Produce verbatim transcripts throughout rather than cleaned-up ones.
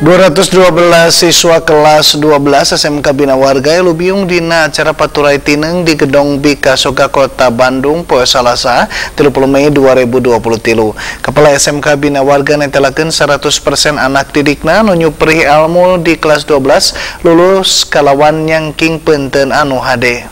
dua ratus dua belas siswa kelas dua belas S M K Bina Warga lubiung dina acara paturai tineng di Gedong Bika Soga Kota Bandung poe Salasa tilu puluh Mei dua ribu dua puluh tilu. Kepala S M K Bina Warga netelakeun seratus persen anak didikna nu nyupri ilmu di kelas dua belas lulus kalawan nyangking peunteun anu hade.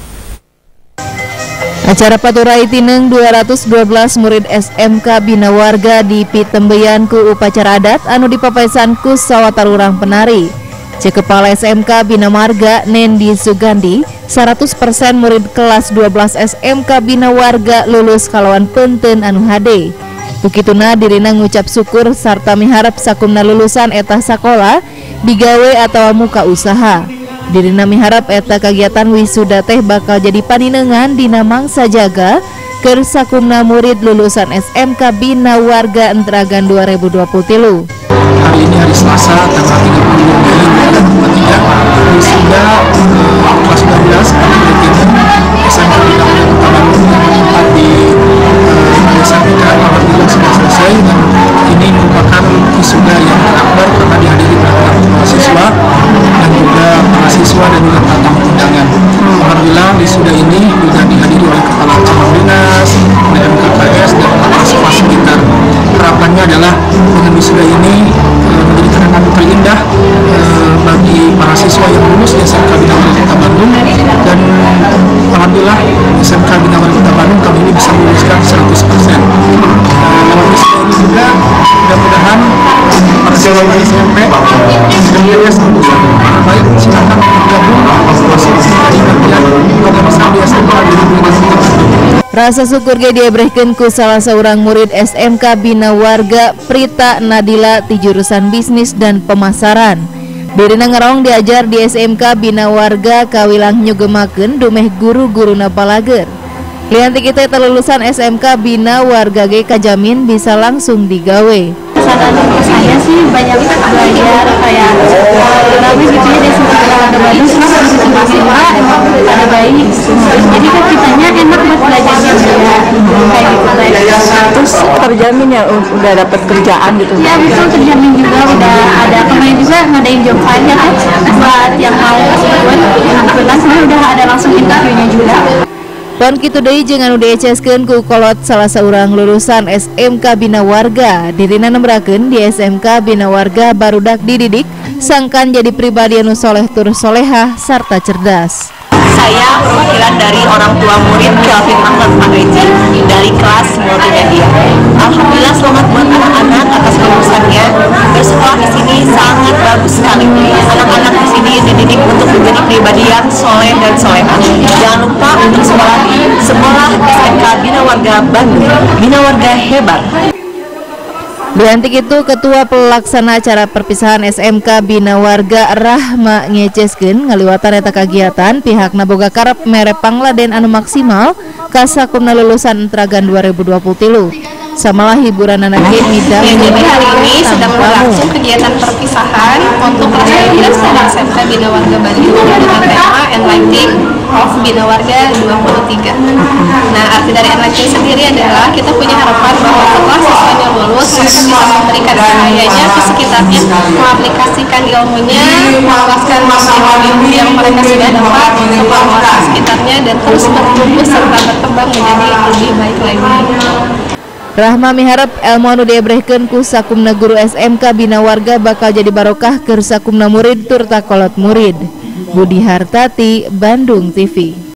Acara paturai tineng dua ratus dua belas murid S M K Bina Warga dipitembeyan ku upacara adat anu dipapaesan ku sawatarurang penari. Cek Kepala S M K Bina Marga Nendi Sugandi, seratus persen murid kelas dua belas S M K Bina Warga lulus kalawan peunteun anu hade. Bukituna dirina ngucap syukur sarta miharap sakumna lulusan eta sakola digawe atawa muka usaha. Dirina miharap eta kegiatan wisuda teh bakal jadi paninengan dina mangsa jaga keur sakumna murid lulusan S M K Bina Warga Entragan dua ribu dua puluh tilu. Hari ini hari Selasa tanggal tiga puluh Mei dua ribu dua puluh tiga wisuda kelas dua belas S M K Bina Warga Kota Bandung yang tempat di Desa Bika alhamdulillah sudah selesai, dan ini merupakan wisuda yang terakbar karena dihadiri oleh mahasiswa dan juga mahasiswa dan juga tamu undangan. Alhamdulillah wisuda ini juga dihadiri oleh kepala cabang dinas, oleh M K K S dan mahasiswa sekitar. Harapannya adalah dengan wisuda ini e, menjadi kenangan terindah e, bagi para siswa yang lulus di S M K Bina Warga Kota Bandung, dan alhamdulillah S M K Bina Warga Kota Bandung kami ini bisa meluluskan seratus persen. Lewat wisuda ini juga mudah-mudahan para siswa S M P dan S M K baik silakan bergabung masih di bagian organisasi di S M K Bina Warga Kota Bandung. Rasa syukur ge diebrehkeun ku salah seorang murid S M K Bina Warga Prita Nadila ti jurusan bisnis dan pemasaran. Dirina ngarong diajar di S M K Bina Warga kawilang nyugemakeun dumeh guru-guruna balager. Lianti kita lulusan S M K Bina Warga ge kajamin bisa langsung digawe. Saran saya sih banyak belajar kayak tapi gitu ya dari sini ada bayi terus bisa mahasiswa emang ada bayi jadi kan kitanya enak buat belajarnya juga kayak gitu. Terus terjamin ya udah dapat kerjaan gitu? Ya betul, terjamin juga, udah ada kemarin juga ngadain job fair kan buat yang mau buat alhamdulillah sebenarnya udah ada langsung interviewnya juga. Pon kitu deui jeung anu dieceskeun ku kolot salah seorang lulusan S M K Bina Warga. Dirina nembrakeun di S M K Bina Warga barudak dididik sangkan jadi pribadi anu soleh tur solehah sarta cerdas. Saya perwakilan dari orang tua murid Kelvin Ahmad Pangreci dari kelas multimedia. Alhamdulillah selamat buat anak-anak atas lulusannya. Bersekolah di sini sangat bagus sekali. Anak-anak di sini dididik untuk menjadi pribadi yang soleh dan solehah. Jangan lupa untuk sekolah di sekolah S M K Bina Warga Bandung. Bina Warga hebat. Diantik itu Ketua Pelaksana Acara Perpisahan S M K Bina Warga Rahma ngeceskeun ngaliwatan eta kagiatan pihakna boga karep mere pangladen anu maksimal ka sakumna lulusan Entragan dua ribu dua puluh tilu. Samalah hiburan anak ge midang. Ya, jadi hari ini sedang berlangsung kegiatan perpisahan untuk kelas dua belas dari S M K Bina Warga Bandung dengan tema Enlighting of Bina Warga dua puluh tiga. Nah, arti dari Enlighting sendiri adalah kita punya harapan bahwa setelah siswanya lulus mereka bisa memberikan cahayanya ke sekitarnya, mengaplikasikan ilmunya, meluaskan maksimal ilmu yang mereka sudah dapat untuk orang sekitarnya dan terus bertumbuh serta berkembang menjadi lebih baik lagi. Rahma miharap ilmu anu diebrehkeun ku sakumna guru S M K Bina Warga bakal jadi barokah keur sakumna murid tur takolot murid. Budi Hartati, Bandung T V.